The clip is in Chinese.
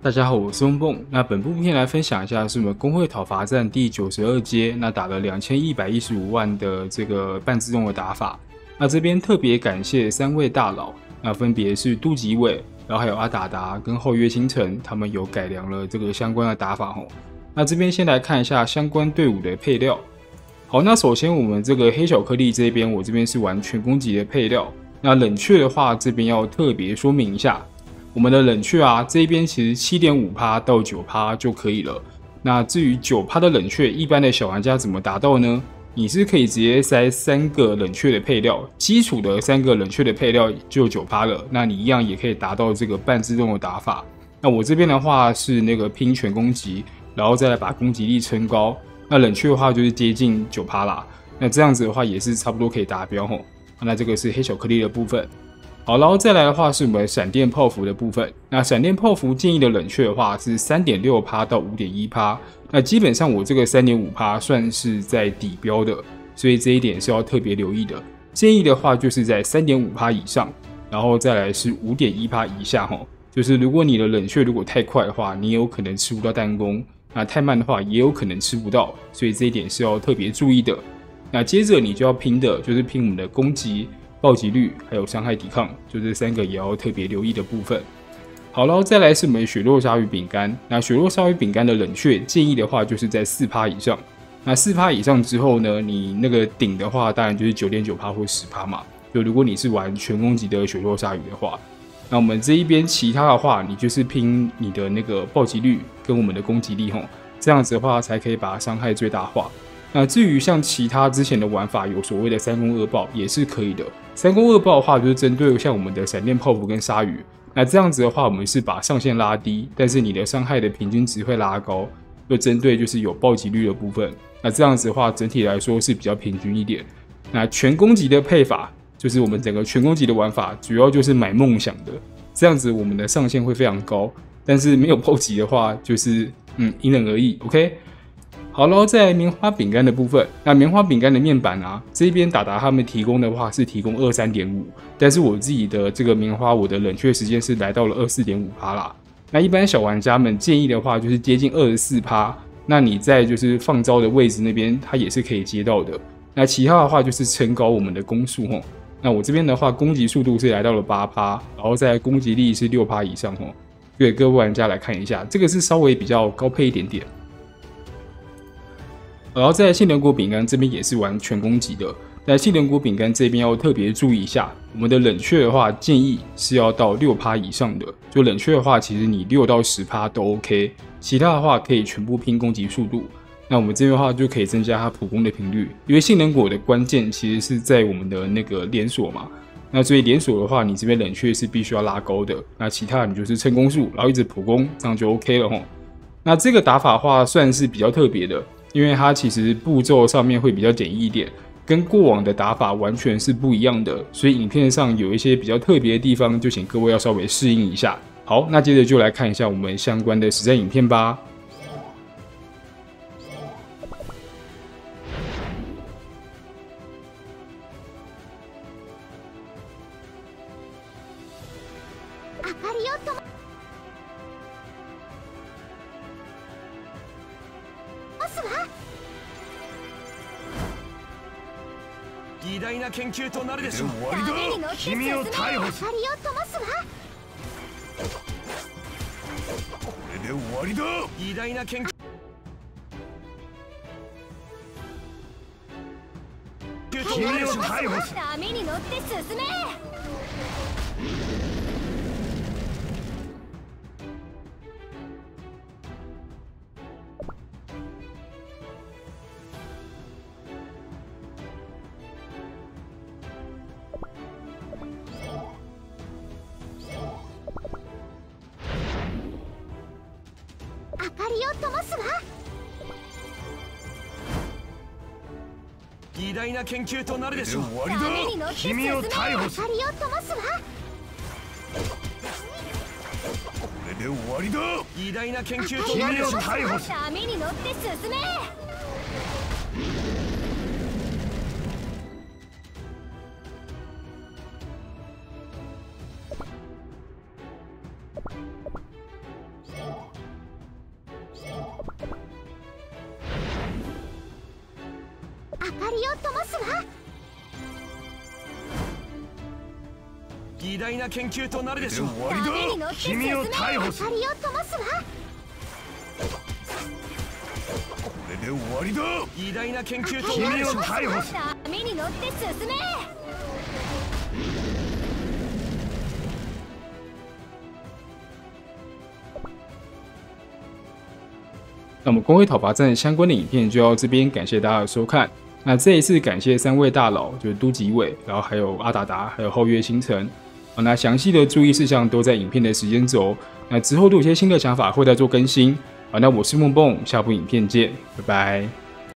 大家好，我是翁蹦。那本部片来分享一下是我们工会讨伐战第92阶，那打了2115万的这个半自动的打法。那这边特别感谢3位大佬，那分别是杜吉伟，然后还有阿达达跟后约星辰，他们有改良了这个相关的打法吼。那这边先来看一下相关队伍的配料。好，那首先我们这个黑巧克力这边，我这边是玩全攻击的配料。那冷却的话，这边要特别说明一下。我们的冷却啊，这边其实 7.5% 到 9% 就可以了。那至于 9% 的冷却，一般的小玩家怎么达到呢？你是可以直接塞3个冷却的配料，基础的3个冷却的配料就 9% 了。那你一样也可以达到这个半自动的打法。那我这边的话是那个拼全攻击，然后再来把攻击力撑高。那冷却的话就是接近 9% 啦。那这样子的话也是差不多可以达标吼。那这个是黑巧克力的部分。好，然后再来的话是我们闪电泡芙的部分。那闪电泡芙建议的冷却的话是 3.6% 到 5.1%。那基本上我这个 3.5% 算是在底标的，所以这一点是要特别留意的。建议的话就是在 3.5% 以上，然后再来是 5.1% 以下齁。就是如果你的冷却如果太快的话，你有可能吃不到弹弓；那太慢的话，也有可能吃不到，所以这一点是要特别注意的。那接着你就要拼的就是拼我们的攻击、暴击率还有伤害抵抗，就这3个也要特别留意的部分。好，然后再来是我们雪落鲨鱼饼干。那雪落鲨鱼饼干的冷却建议的话就是在 4% 以上。那 4% 以上之后呢，你那个顶的话当然就是 9.9% 或 10% 嘛。就如果你是玩全攻击的雪落鲨鱼的话，那我们这一边其他的话，你就是拼你的那个暴击率跟我们的攻击力吼，这样子的话才可以把伤害最大化。那至于像其他之前的玩法，有所谓的3攻2爆也是可以的。3攻2爆的话，就是针对像我们的闪电泡芙跟鲨鱼。那这样子的话，我们是把上限拉低，但是你的伤害的平均值会拉高，就针对就是有暴击率的部分。那这样子的话，整体来说是比较平均一点。那全攻击的配法，就是我们整个全攻击的玩法，主要就是买梦想的，这样子我们的上限会非常高。但是没有暴击的话，就是因人而异 ，OK。好，然后在棉花饼干的部分，那棉花饼干的面板啊，这边达达他们提供的话是提供 23.5%， 但是我自己的这个棉花，我的冷却时间是来到了 24.5% 啦。那一般小玩家们建议的话就是接近 24%， 那你在就是放招的位置那边，它也是可以接到的。那其他的话就是撑高我们的攻速吼。那我这边的话，攻击速度是来到了 8%， 然后在攻击力是 6% 以上吼。给各位玩家来看一下，这个是稍微比较高配一点点。然后在杏仁果饼干这边也是玩全攻击的，在杏仁果饼干这边要特别注意一下，我们的冷却的话建议是要到 6% 以上的。就冷却的话，其实你6到 10% 都 OK， 其他的话可以全部拼攻击速度。那我们这边的话就可以增加它普攻的频率，因为杏仁果的关键其实是在我们的那个连锁嘛。那所以连锁的话，你这边冷却是必须要拉高的，那其他的你就是撑攻速，然后一直普攻，这样就 OK 了吼。那这个打法的话算是比较特别的。因为它其实步骤上面会比较简易一点，跟过往的打法完全是不一样的，所以影片上有一些比较特別的地方，就請各位要稍微適應一下。好，那接着就來看一下我們相關的實戰影片吧。 偉大な研究となるでしょう。終わりだ。君を逮捕する。これで終わりだ。偉大な研究。君を逮捕する。波に乗って進め。偉大な研究となるでしょう。終わりだ。君を逮捕する。これで終わりだ。偉大な研究となるでしょう。君を逮捕する。波に乗って進め。 かりを灯すわ。 偉大な研究となるでしょう。 波に乗って進め。明かりを灯すわ。 これで終わりだ。偉大な研究となるでしょう。 波に乗って進め。 那么公会讨伐战相关的影片就到这边，感谢大家的收看。那这一次感谢3位大佬，就是都吉伟，然后还有阿达达，还有后月星辰。那详细的注意事项都在影片的时间轴。那之后都有些新的想法会再做更新。那我是梦蹦，下部影片见，拜拜。